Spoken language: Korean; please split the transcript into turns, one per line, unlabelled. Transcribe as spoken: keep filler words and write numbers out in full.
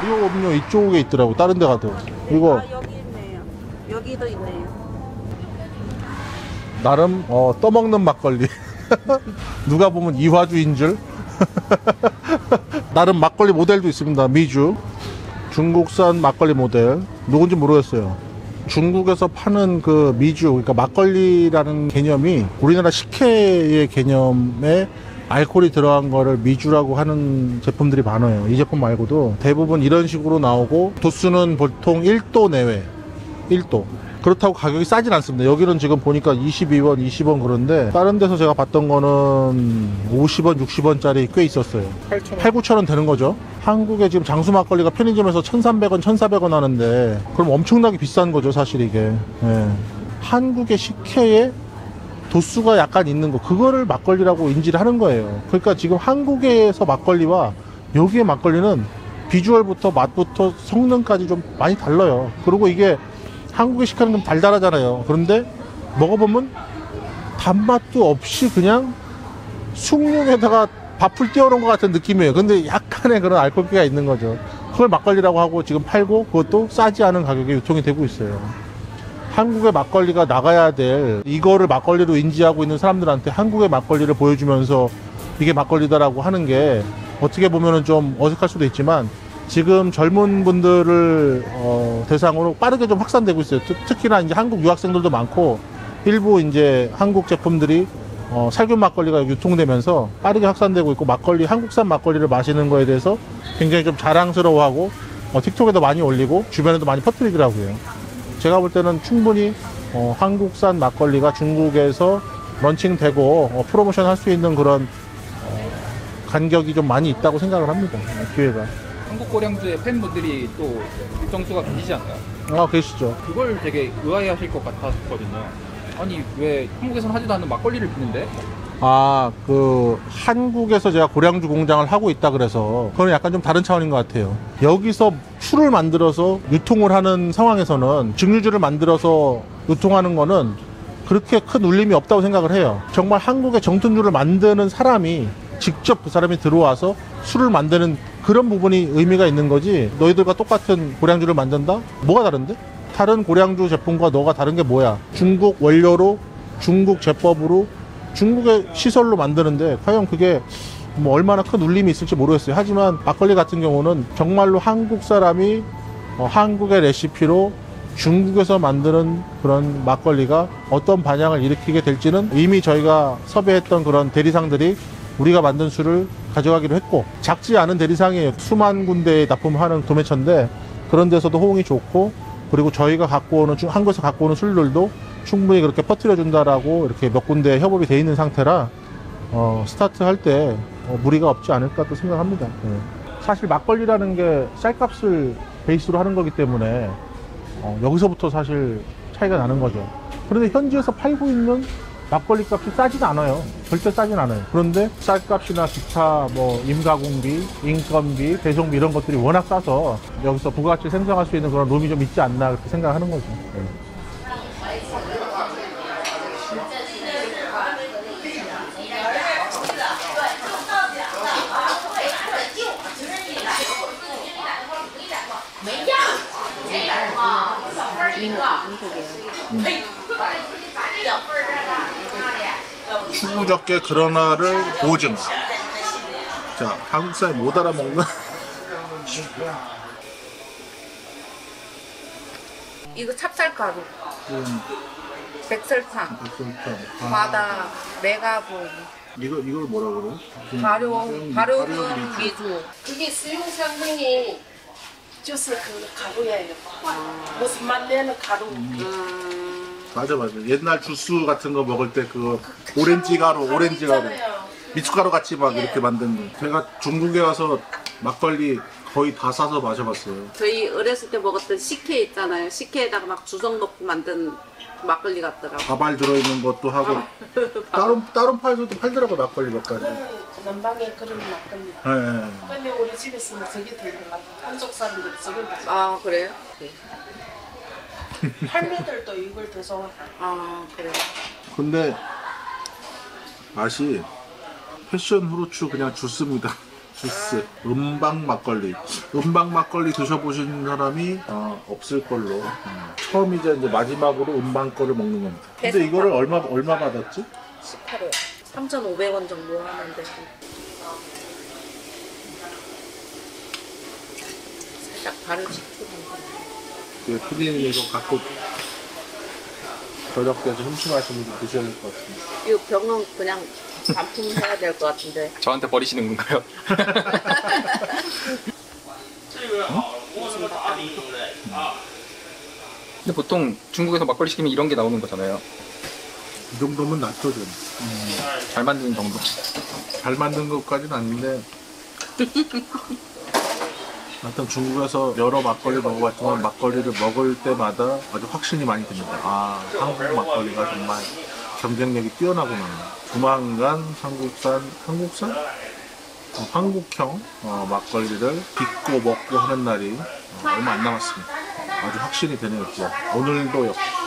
발효 음료 이쪽에 있더라고. 다른 데 가도. 이거
아, 여기 있네요. 여기도 있네요.
나름 어, 떠먹는 막걸리. 누가 보면 이화주인 줄. 나름 막걸리 모델도 있습니다. 미주. 중국산 막걸리 모델. 누군지 모르겠어요. 중국에서 파는 그 미주, 그러니까 막걸리라는 개념이 우리나라 식혜의 개념에 알코올이 들어간 거를 미주라고 하는 제품들이 많아요. 이 제품 말고도 대부분 이런 식으로 나오고 도수는 보통 일 도 내외. 일 도. 그렇다고 가격이 싸진 않습니다. 여기는 지금 보니까 이십이 원, 이십 원 그런데 다른 데서 제가 봤던 거는 오십 원, 육십 원짜리 꽤 있었어요. 팔, 구천 원 되는 거죠. 한국에 지금 장수 막걸리가 편의점에서 천삼백 원, 천사백 원 하는데 그럼 엄청나게 비싼 거죠, 사실 이게. 예. 한국의 식혜에 도수가 약간 있는 거, 그거를 막걸리라고 인지를 하는 거예요. 그러니까 지금 한국에서 막걸리와 여기의 막걸리는 비주얼부터 맛부터 성능까지 좀 많이 달라요. 그리고 이게 한국의 식혜는 좀 달달하잖아요. 그런데 먹어보면 단맛도 없이 그냥 숭늉에다가 밥풀 띄워놓은 것 같은 느낌이에요. 근데 약간의 그런 알코올기가 있는 거죠. 그걸 막걸리라고 하고 지금 팔고 그것도 싸지 않은 가격에 유통이 되고 있어요. 한국의 막걸리가 나가야 될, 이거를 막걸리로 인지하고 있는 사람들한테 한국의 막걸리를 보여주면서 이게 막걸리다라고 하는 게 어떻게 보면은 좀 어색할 수도 있지만 지금 젊은 분들을 어, 대상으로 빠르게 좀 확산되고 있어요. 특, 특히나 이제 한국 유학생들도 많고 일부 이제 한국 제품들이 어, 살균 막걸리가 유통되면서 빠르게 확산되고 있고, 막걸리, 한국산 막걸리를 마시는 거에 대해서 굉장히 좀 자랑스러워하고 어, 틱톡에도 많이 올리고 주변에도 많이 퍼뜨리더라고요. 제가 볼 때는 충분히 어, 한국산 막걸리가 중국에서 런칭되고 어, 프로모션 할 수 있는 그런 어, 간격이 좀 많이 있다고 생각을 합니다. 기회가.
한국 고량주의 팬분들이 또 일정수가 계시지 않나요?
아, 계시죠.
그걸 되게 의아해 하실 것 같았거든요. 아니 왜 한국에서는 하지도 않는 막걸리를 피는데?
아, 그 한국에서 제가 고량주 공장을 하고 있다 그래서 그건 약간 좀 다른 차원인 것 같아요. 여기서 술을 만들어서 유통을 하는 상황에서는 증류주를 만들어서 유통하는 거는 그렇게 큰 울림이 없다고 생각을 해요. 정말 한국의 정통주를 만드는 사람이 직접 그 사람이 들어와서 술을 만드는 그런 부분이 의미가 있는 거지, 너희들과 똑같은 고량주를 만든다? 뭐가 다른데? 다른 고량주 제품과 너가 다른 게 뭐야? 중국 원료로, 중국 제법으로, 중국의 시설로 만드는데 과연 그게 뭐 얼마나 큰 울림이 있을지 모르겠어요. 하지만 막걸리 같은 경우는 정말로 한국 사람이 어, 한국의 레시피로 중국에서 만드는 그런 막걸리가 어떤 반향을 일으키게 될지는 이미 저희가 섭외했던 그런 대리상들이 우리가 만든 술을 가져가기로 했고, 작지 않은 대리상이에요. 수만 군데에 납품하는 도매처인데 그런 데서도 호응이 좋고, 그리고 저희가 갖고 오는, 한국에서 갖고 오는 술들도 충분히 그렇게 퍼뜨려 준다라고 이렇게 몇 군데 협업이 돼 있는 상태라 어, 스타트 할 때 어, 무리가 없지 않을까 또 생각합니다. 네. 사실 막걸리라는 게 쌀값을 베이스로 하는 거기 때문에 어, 여기서부터 사실 차이가 나는 거죠. 그런데 현지에서 팔고 있는 막걸리 값이 싸진 않아요. 절대 싸진 않아요. 그런데 쌀값이나 기타 뭐 임가공비, 인건비, 배송비 이런 것들이 워낙 싸서 여기서 부가가치 생성할 수 있는 그런 룸이 좀 있지 않나 그렇게 생각하는 거죠. 네. 음. 추구적게 그러나를 보증. 자, 한국 사람이 못 알아먹는.
이거 찹쌀가루,
음,
백설탕,
백설탕. 아,
바다, 메가본,
이거 이걸 뭐라 그래?
발효, 발효금 미주.
그게 수용 성분이 就是그 가루예요. 무슨 맛 내는 가루.
맞아 맞아. 옛날 주스 같은 거 먹을 때 그거 오렌지 가루, 오렌지 가루, 미숫가루 같이 막 이렇게 만든 거. 제가 중국에 와서 막걸리 거의 다 사서 마셔봤어요.
저희 어렸을 때 먹었던 식혜 있잖아요. 식혜에다가 막 주석 넣고 만든 막걸리 같더라고.
가발 들어있는 것도 하고 다른 다른 파에서도 팔더라고 막걸리 몇 가지.
남방에 그런 막걸리.
네.
근데 우리 집에서는 저게 더 있는 것 같아. 한쪽 사람들 저걸 더
아, 그래요? 네.
할매들도 이걸 더 좋아해.
아, 그래요?
근데 맛이 패션 후르츠 그냥 주스입니다. 주스, 은방 막걸리. 은방 막걸리 드셔보신 사람이 어, 없을 걸로. 음. 처음이자 이제 마지막으로 은방 거를 먹는 겁니다. 근데 이거를 얼마 얼마 받았지?
십팔 회. 삼천오백 원 정도 하는데 살짝 발효시키는 거.
그 피디님 이거 갖고 저녁 때 심심하시는 분들 드셔야 될 것 같습니다.
이 병은 그냥 반품해야 될 것 같은데.
저한테 버리시는 건가요? 근데 보통 중국에서 막걸리 시키면 이런 게 나오는 거잖아요.
이 정도면 낫죠, 좀.
잘 만드는 정도.
잘 만든 것까지는 아닌데. 하여튼 중국에서 여러 막걸리 먹어봤지만 막걸리를 먹을 때마다 아주 확신이 많이 듭니다. 아, 한국 막걸리가 정말 경쟁력이 뛰어나구나. 조만간 한국산, 한국산? 어, 한국형 어, 막걸리를 빚고 먹고 하는 날이 어, 얼마 안 남았습니다. 아주 확신이 되네요. 진짜. 오늘도 역시.